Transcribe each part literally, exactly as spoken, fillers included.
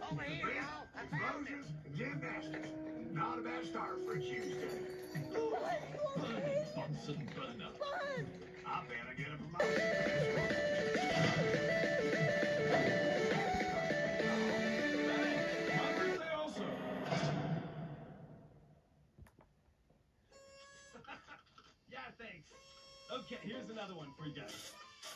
Over here, y'all. I found it. Explosions, gymnastics. Not a bad start for Tuesday. Bunsen burner. I better get it from my... My birthday also. Yeah, thanks. Okay, here's another one for you guys.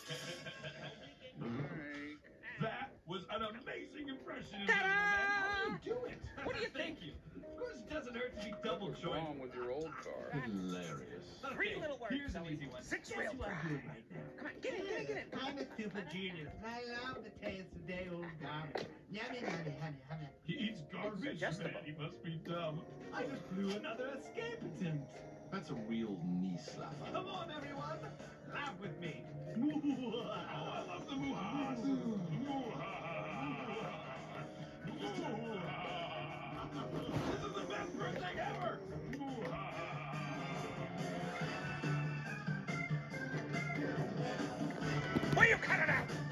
That was an amazing impression. Ta-da! How do you do it? What do you think? you? Of course, it doesn't hurt to be double What's jointed. wrong with your old car? Hilarious. Three little words, Here's an Zoe. easy one. Six Guess real who I'm fries. doing right now? Come on, get in, get in, get in. I'm a super genius, and I love the taste of day old garbage. Yummy, yummy, honey, honey. He eats garbage, adjustable. man. He must be dumb. I just blew another escape attempt. That's a real knee slapper. Come on, everyone. Laugh with me. Oh, I love the moo-ha's. This is the best birthday ever. Will you cut it out?